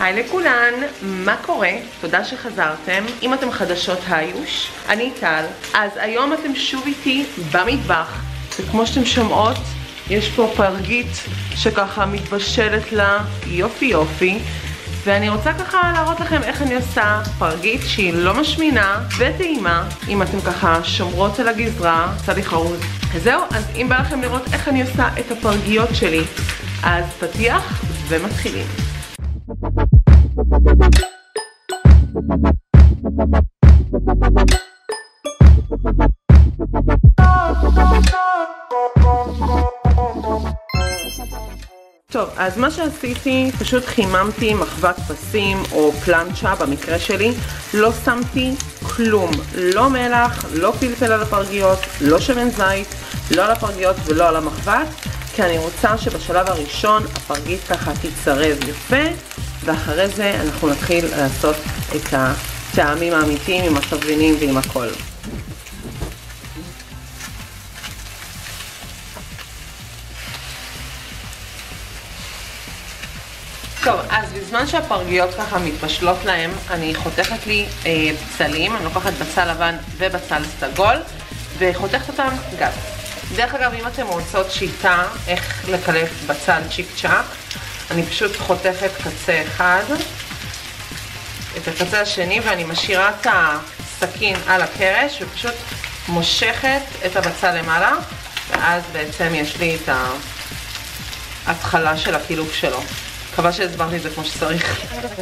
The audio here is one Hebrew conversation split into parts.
היי לכולן, מה קורה? תודה שחזרתם. אם אתם חדשות היוש, אני טל. אז היום אתם שוב איתי במטבח, וכמו שאתם שומעות, יש פה פרגית שככה מתבשלת לה יופי יופי, ואני רוצה ככה להראות לכם איך אני עושה פרגית שהיא לא משמינה וטעימה, אם אתם ככה שומרות על הגזרה, עושה לי חרוז. אז זהו, אז אם בא לכם לראות איך אני עושה את הפרגיות שלי, אז פתיח ומתחילים. טוב, אז מה שעשיתי, פשוט חיממתי מחבת פסים או פלנצ'ה במקרה שלי, לא שמתי כלום, לא מלח, לא פלפל על הפרגיות, לא שמן זית, לא על הפרגיות ולא על המחבת, כי אני רוצה שבשלב הראשון הפרגית ככה תצרב יפה, ואחרי זה אנחנו נתחיל לעשות את הטעמים האמיתיים עם התבלינים ועם הכל. טוב, אז בזמן שהפרגיות ככה מתבשלות להם, אני חותכת לי בצלים, אני לוקחת בצל לבן ובצל סגול, וחותכת אותם גם. דרך אגב, אם אתם רוצות שיטה איך לקלף בצל צ'יק צ'אק, אני פשוט חותכת קצה אחד, את הקצה השני, ואני משאירה את הסכין על הקרש, ופשוט מושכת את הבצל למעלה, ואז בעצם יש לי את ההתחלה של הקילוף שלו. מקווה שהסברתי את זה כמו שצריך.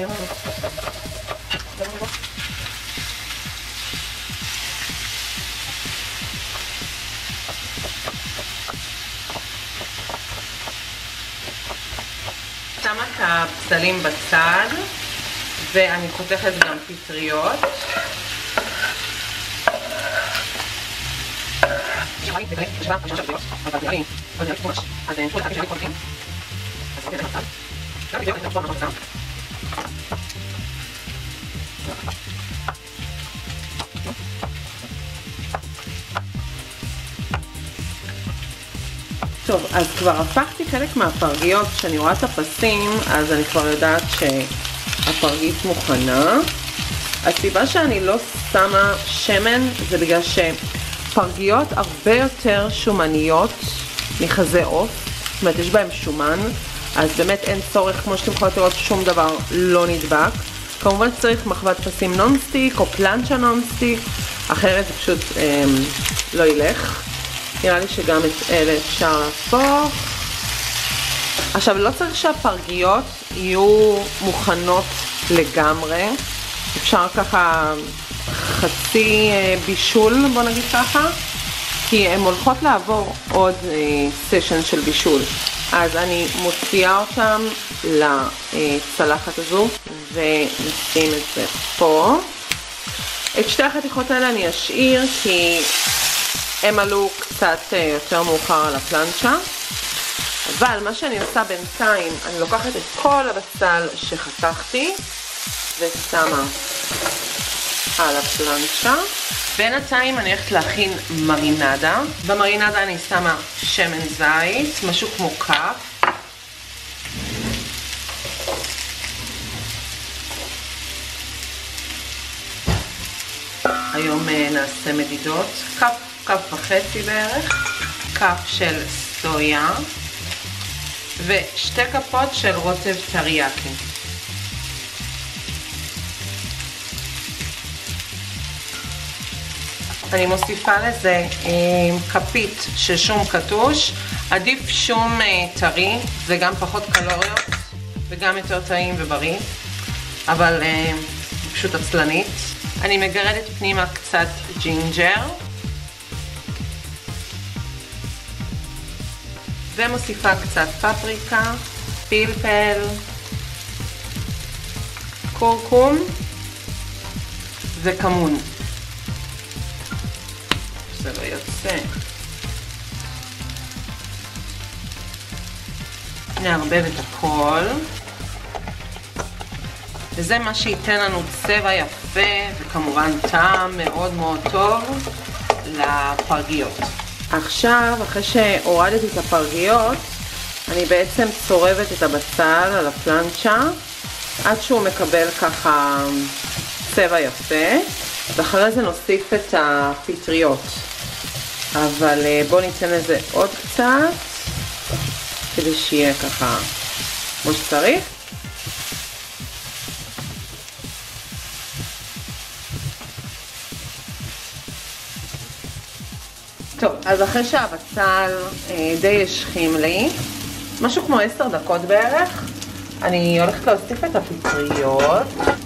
שמה את הבצלים בצד, ואני חותכת גם פטריות. טוב, אז כבר הפכתי חלק מהפרגיות. כשאני רואה את הפסים, אז אני כבר יודעת שהפרגית מוכנה. הסיבה שאני לא שמה שמן זה בגלל שפרגיות הרבה יותר שומניות מחזה עוף, זאת אומרת יש בהם שומן, אז באמת אין צורך, כמו שאתם יכולים לראות, שום דבר לא נדבק. כמובן צריך מחבת פסים נונסטיק או פלנצ'ה נונסטיק, אחרת זה פשוט לא ילך. נראה לי שגם את אלה אפשר להפוך. עכשיו, לא צריך שהפרגיות יהיו מוכנות לגמרי, אפשר ככה חצי בישול, בוא נגיד ככה, כי הן הולכות לעבור עוד סשן של בישול. אז אני מוציאה אותם לצלחת הזו ונשים את זה פה. את שתי החתיכות האלה אני אשאיר כי הם עלו קצת יותר מאוחר על הפלנצ'ה. אבל מה שאני עושה בינתיים, אני לוקחת את כל הבצל שחתכתי ושמה על הפלנצ'ה. בינתיים אני הולכת להכין מרינדה. במרינדה אני שמה שמן זית, משהו כמו כף. היום נעשה מדידות. כף וחצי בערך, כף של סויה ושתי כפות של רוטב טריאקי. אני מוסיפה לזה כפית של שום קטוש, עדיף שום טרי, זה גם פחות קלוריות וגם יותר טעים ובריא, אבל פשוט עצלנית. אני מגרדת פנימה קצת ג'ינג'ר, ומוסיפה קצת פפריקה, פלפל, קורקום וכמון. זה לא יוצא. נערבב את הכל. וזה מה שייתן לנו צבע יפה וכמובן טעם מאוד מאוד טוב לפרגיות. עכשיו, אחרי שהורדתי את הפרגיות, אני בעצם צורבת את הבצל על הפלנצ'ה עד שהוא מקבל ככה צבע יפה, ואחרי זה נוסיף את הפטריות. אבל בואו ניתן לזה עוד קצת, כדי שיהיה ככה כמו שצריך. טוב, אז אחרי שהבצל די השכים לי, משהו כמו 10 דקות בערך, אני הולכת להוסיף את הפטריות.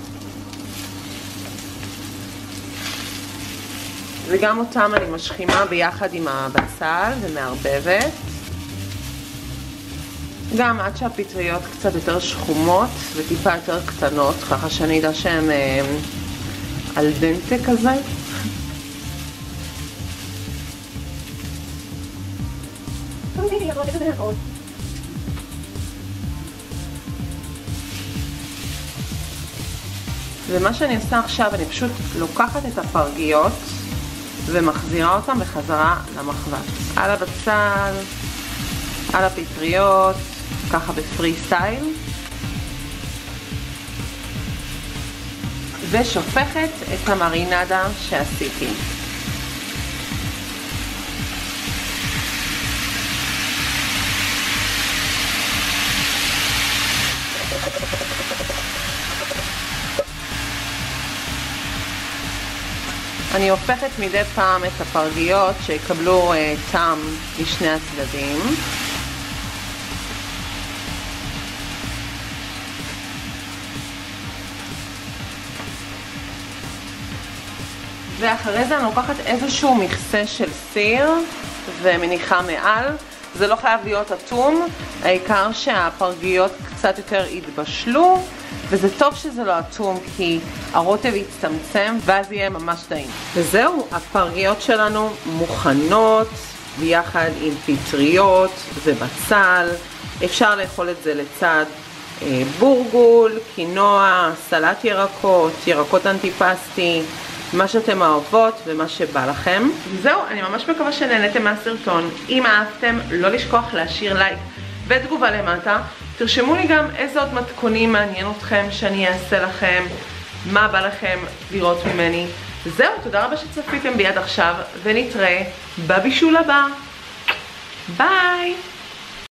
וגם אותם אני משכימה ביחד עם הבצל ומערבבת. גם עד שהפטריות קצת יותר שחומות וטיפה יותר קטנות, ככה שאני אדע שהן על דנטה כזה. ומה שאני עושה עכשיו, אני פשוט לוקחת את הפרגיות ומחזירה אותם בחזרה למחבת. על הבצל, על הפטריות, ככה בפרי סטייל. ושופכת את המרינדה שעשיתי. אני הופכת מדי פעם את הפרגיות שיקבלו טעם משני הצדדים. ואחרי זה אני לוקחת איזשהו מכסה של סיר ומניחה מעל. זה לא חייב להיות אטום, העיקר שהפרגיות קצת יותר יתבשלו, וזה טוב שזה לא אטום כי הרוטב יצטמצם ואז יהיה ממש טעים. וזהו, הפרגיות שלנו מוכנות ביחד עם פטריות ובצל. אפשר לאכול את זה לצד בורגול, קינוע, סלט ירקות, ירקות אנטיפסטי, מה שאתם אוהבות ומה שבא לכם. וזהו, אני ממש מקווה שנהנתם מהסרטון. אם אהבתם, לא לשכוח להשאיר לייק ותגובה למטה. תרשמו לי גם איזה עוד מתכונים מעניין אתכם שאני אעשה לכם, מה בא לכם לראות ממני. וזהו, תודה רבה שצפיתם בי עד עכשיו, ונתראה בבישול הבא. ביי!